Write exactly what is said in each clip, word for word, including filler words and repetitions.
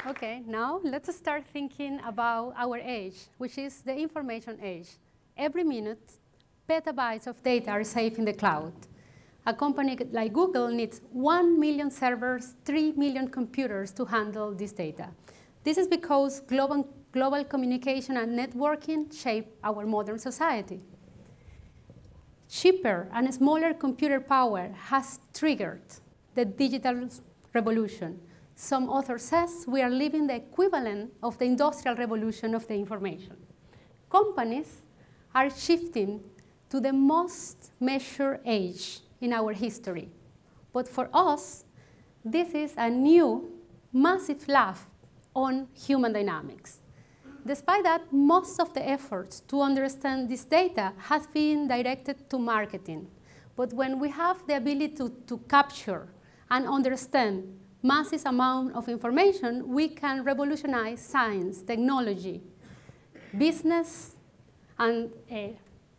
Okay, now let's start thinking about our age, which is the information age. Every minute, petabytes of data are saved in the cloud. A company like Google needs one million servers, three million computers to handle this data. This is because global, global communication and networking shape our modern society. Cheaper and smaller computer power has triggered the digital revolution. Some author says we are living the equivalent of the industrial revolution of the information. Companies are shifting to the most measured age in our history. But for us, this is a new, massive laugh on human dynamics. Despite that, most of the efforts to understand this data has been directed to marketing. But when we have the ability to, to capture and understand massive amount of information, we can revolutionize science, technology, business, and uh,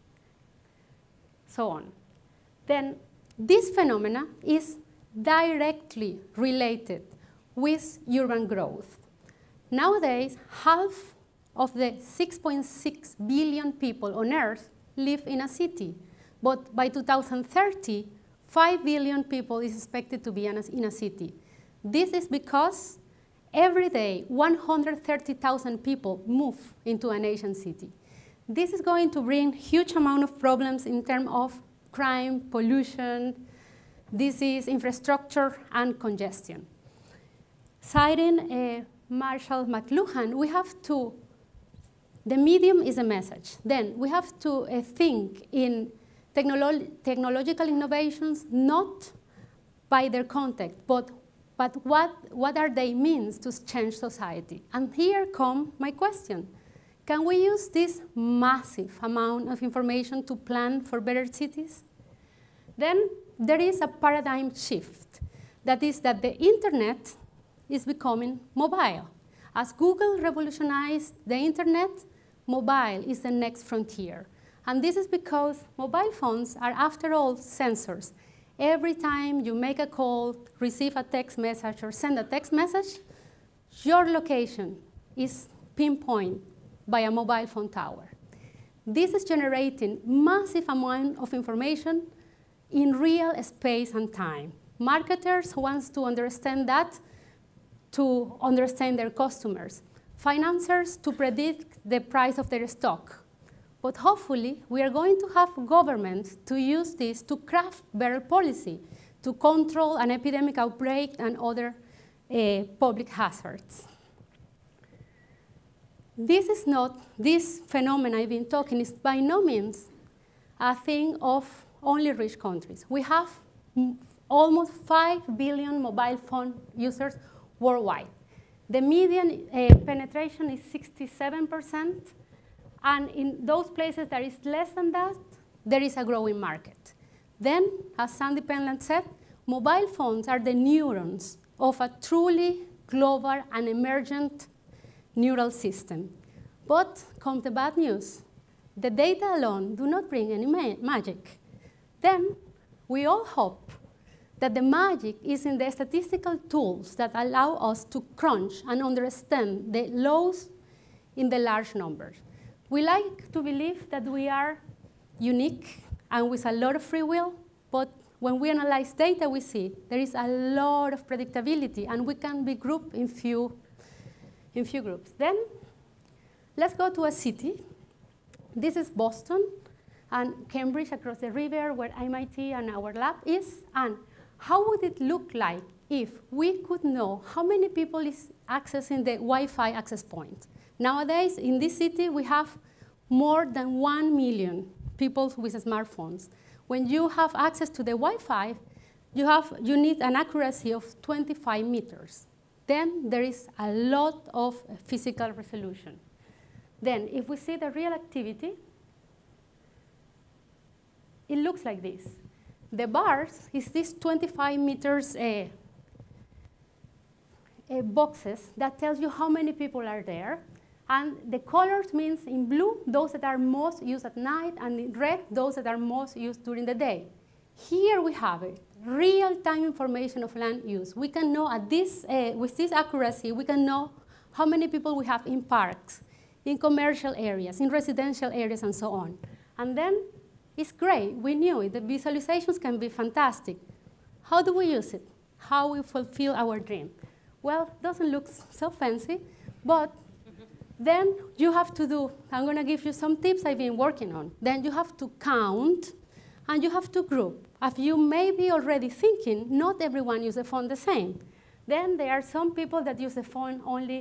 so on. Then this phenomena is directly related with urban growth. Nowadays, half of the six point six billion people on Earth live in a city. But by two thousand thirty, five billion people is expected to be in a, in a city. This is because every day, one hundred thirty thousand people move into an Asian city. This is going to bring huge amount of problems in terms of crime, pollution, disease, infrastructure, and congestion. Citing uh, Marshall McLuhan, we have to, the medium is a message. Then we have to uh, think in technolo technological innovations not by their content, but But what, what are they means to change society? And here come my question. Can we use this massive amount of information to plan for better cities? Then there is a paradigm shift. That is that the internet is becoming mobile. As Google revolutionized the internet, mobile is the next frontier. And this is because mobile phones are, after all, sensors. Every time you make a call, receive a text message, or send a text message, your location is pinpointed by a mobile phone tower. This is generating massive amount of information in real space and time. Marketers want to understand that to understand their customers. Financiers to predict the price of their stock. But hopefully, we are going to have governments to use this to craft better policy, to control an epidemic outbreak and other uh, public hazards. This is not, this phenomenon I've been talking is by no means a thing of only rich countries. We have almost five billion mobile phone users worldwide. The median uh, penetration is sixty-seven percent. And in those places that is less than that, there is a growing market. Then, as Sandy Penland said, mobile phones are the neurons of a truly global and emergent neural system. But comes the bad news. The data alone do not bring any ma magic. Then, we all hope that the magic is in the statistical tools that allow us to crunch and understand the laws in the large numbers. We like to believe that we are unique and with a lot of free will, but when we analyze data, we see there is a lot of predictability, and we can be grouped in few, in few groups. Then, let's go to a city. This is Boston and Cambridge across the river, where M I T and our lab is. And how would it look like if we could know how many people is accessing the Wi-Fi access point? Nowadays, in this city, we have more than one million people with smartphones. When you have access to the Wi-Fi, you, have, you need an accuracy of twenty-five meters. Then there is a lot of physical resolution. Then, if we see the real activity, it looks like this. The bars is these twenty-five meters uh, uh, boxes that tells you how many people are there. And the colors means in blue, those that are most used at night, and in red, those that are most used during the day. Here we have it, real-time information of land use. We can know at this, uh, with this accuracy, we can know how many people we have in parks, in commercial areas, in residential areas, and so on. And then it's great. We knew it. The visualizations can be fantastic. How do we use it? How we fulfill our dream? Well, it doesn't look so fancy, but then you have to do, I'm going to give you some tips I've been working on. Then you have to count, and you have to group. As you may be already thinking, not everyone uses the phone the same. Then there are some people that use the phone only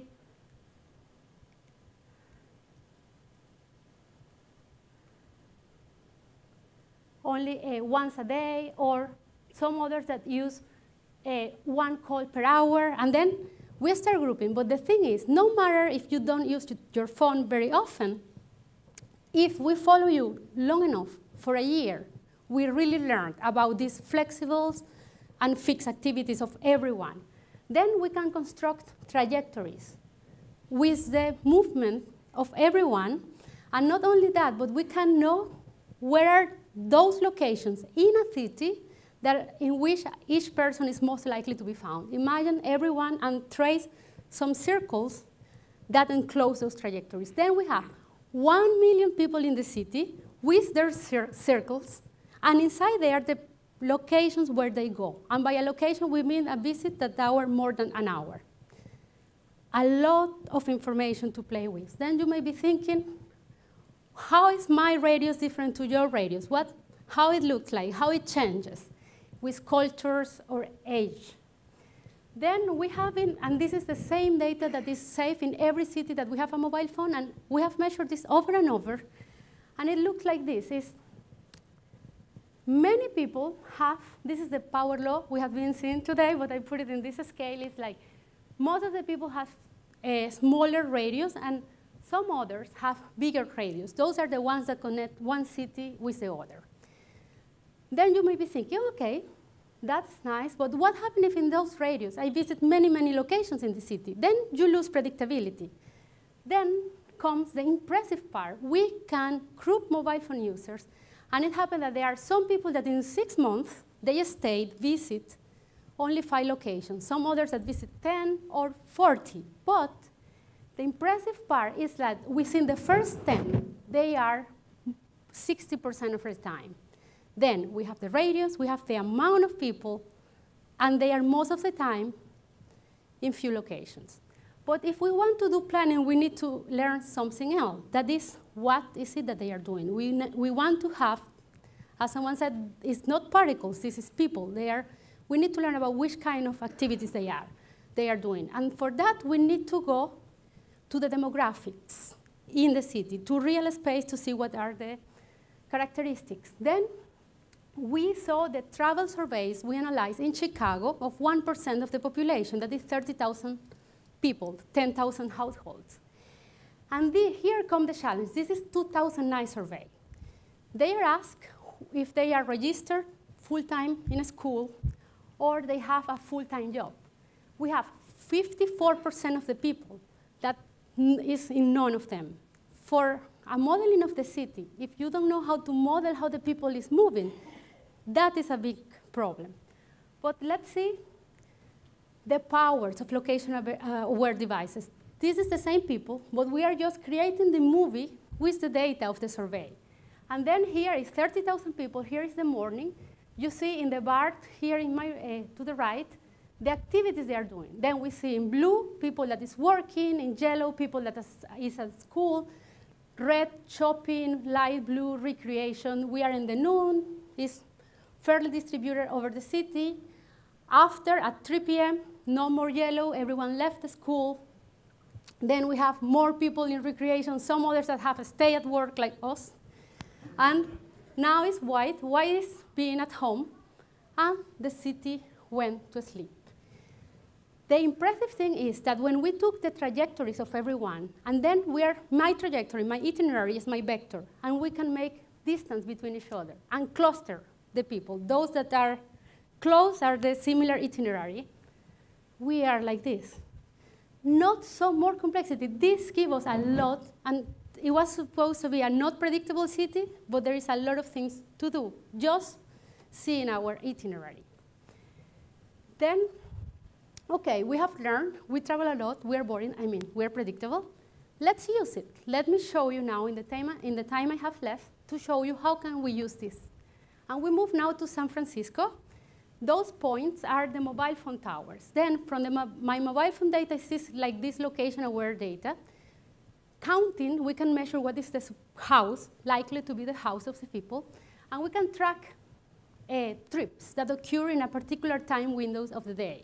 only uh, once a day, or some others that use uh, one call per hour, and then we start grouping. But the thing is, no matter if you don't use your phone very often, if we follow you long enough, for a year, we really learned about these flexibles and fixed activities of everyone. Then we can construct trajectories with the movement of everyone, and not only that, but we can know where are those locations in a city that in which each person is most likely to be found. Imagine everyone and trace some circles that enclose those trajectories. Then we have one million people in the city with their cir circles, and inside there the locations where they go. And by a location, we mean a visit that hour more than an hour. A lot of information to play with. Then you may be thinking, how is my radius different to your radius? What, how it looks like, how it changes with cultures or age. Then we have, in, and this is the same data that is saved in every city that we have a mobile phone, and we have measured this over and over, and it looks like this. It's many people have, this is the power law we have been seeing today, but I put it in this scale. It's like most of the people have a smaller radius, and some others have bigger radius. Those are the ones that connect one city with the other. Then you may be thinking, okay, that's nice, but what happens if in those radius I visit many, many locations in the city? Then you lose predictability. Then comes the impressive part. We can group mobile phone users, and it happened that there are some people that in six months, they stayed, visit only five locations. Some others that visit ten or forty. But the impressive part is that within the first ten, they are sixty percent of the time. Then we have the radius, we have the amount of people, and they are most of the time in few locations. But if we want to do planning, we need to learn something else. That is, what is it that they are doing? We, we want to have, as someone said, it's not particles, this is people. They are, we need to learn about which kind of activities they are, they are doing. And for that, we need to go to the demographics in the city, to real space to see what are the characteristics. Then we saw the travel surveys we analyzed in Chicago of one percent of the population, that is thirty thousand people, ten thousand households. And the, here come the challenge. This is two thousand nine survey. They are asked if they are registered full-time in a school or they have a full-time job. We have fifty-four percent of the people that is in none of them. For a modeling of the city, if you don't know how to model how the people is moving, that is a big problem. But let's see the powers of location-aware devices. This is the same people, but we are just creating the movie with the data of the survey. And then here is thirty thousand people. Here is the morning. You see in the bar here in my, uh, to the right, the activities they are doing. Then we see in blue, people that is working, in yellow, people that is, is at school, red, shopping, light blue, recreation. We are in the noon. It's fairly distributed over the city. After, at three p m, no more yellow, everyone left the school. Then we have more people in recreation, some others that have to stay at work like us. And now it's white. White is being at home, and the city went to sleep. The impressive thing is that when we took the trajectories of everyone, and then we are, my trajectory, my itinerary is my vector, and we can make distance between each other and cluster the people. Those that are close are the similar itinerary. We are like this. Not so more complexity. This gives us a lot, and it was supposed to be a not predictable city, but there is a lot of things to do, just seeing our itinerary. Then, okay, we have learned, we travel a lot, we're boring, I mean, we're predictable. Let's use it. Let me show you now in the time, in the time I have left to show you how can we use this. And we move now to San Francisco. Those points are the mobile phone towers. Then from the mo my mobile phone data is like this location-aware data. Counting, we can measure what is the house, likely to be the house of the people. And we can track uh, trips that occur in a particular time windows of the day.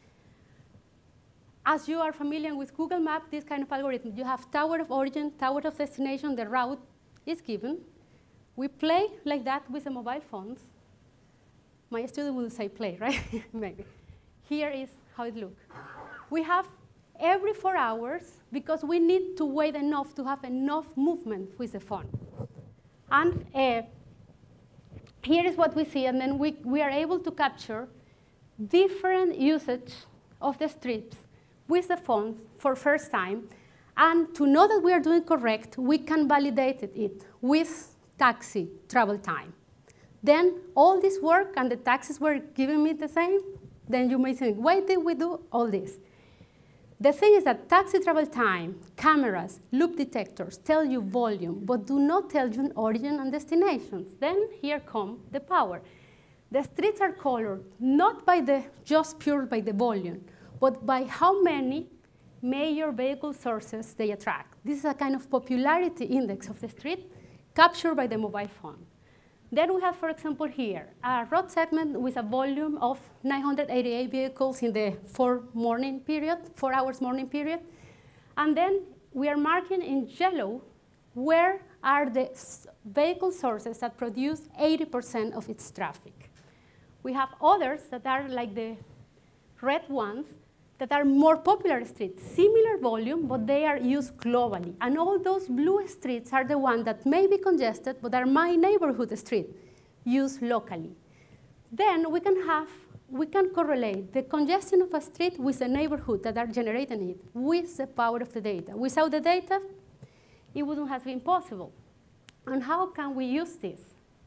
As you are familiar with Google Maps, this kind of algorithm, you have tower of origin, tower of destination, the route is given. We play like that with the mobile phones. My student will say play, right? Maybe. Here is how it looks. We have every four hours, because we need to wait enough to have enough movement with the phone. And uh, here is what we see, and then we, we are able to capture different usage of the streets with the phone for first time. And to know that we are doing correct, we can validate it with taxi travel time. Then all this work and the taxis were giving me the same, then you may think, why did we do all this? The thing is that taxi travel time, cameras, loop detectors tell you volume, but do not tell you origin and destinations. Then here come the power. The streets are colored not by the, just pure by the volume, but by how many major vehicle sources they attract. This is a kind of popularity index of the street captured by the mobile phone. Then we have, for example, here, a road segment with a volume of nine hundred eighty-eight vehicles in the four morning period, four hours morning period. And then we are marking in yellow where are the vehicle sources that produce eighty percent of its traffic. We have others that are like the red ones that are more popular streets, similar volume, but they are used globally. And all those blue streets are the ones that may be congested, but are my neighborhood street, used locally. Then we can have, we can correlate the congestion of a street with the neighborhood that are generating it with the power of the data. Without the data, it wouldn't have been possible. And how can we use this?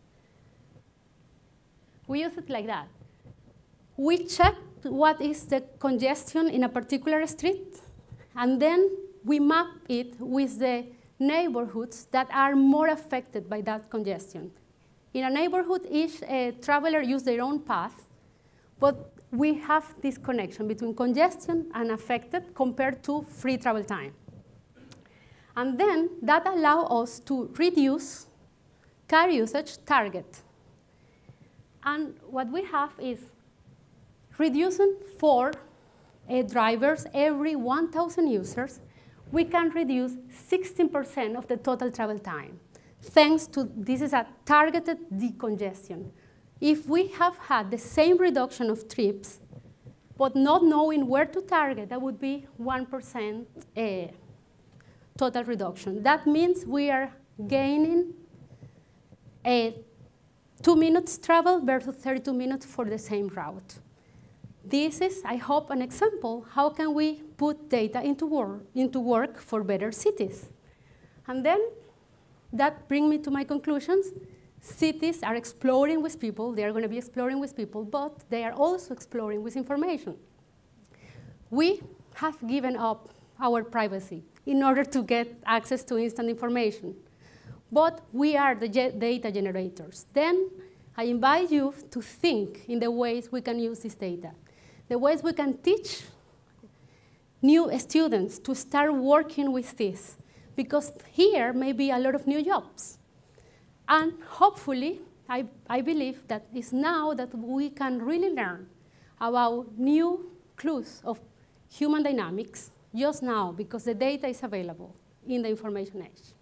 We use it like that. We check what is the congestion in a particular street, and then we map it with the neighborhoods that are more affected by that congestion. In a neighborhood, each uh, traveler uses their own path, but we have this connection between congestion and affected compared to free travel time. And then that allows us to reduce car usage target. And what we have is reducing for uh, drivers every one thousand users, we can reduce sixteen percent of the total travel time, thanks to this is a targeted decongestion. If we have had the same reduction of trips, but not knowing where to target, that would be one percent uh, total reduction. That means we are gaining a two minutes travel versus thirty-two minutes for the same route. This is, I hope, an example. How can we put data into work, into work for better cities? And then that brings me to my conclusions. Cities are exploring with people. They are going to be exploring with people, but they are also exploring with information. We have given up our privacy in order to get access to instant information. But we are the data generators. Then I invite you to think in the ways we can use this data, the ways we can teach new students to start working with this, because here may be a lot of new jobs. And hopefully, I, I believe that it's now that we can really learn about new clues of human dynamics just now, because the data is available in the information age.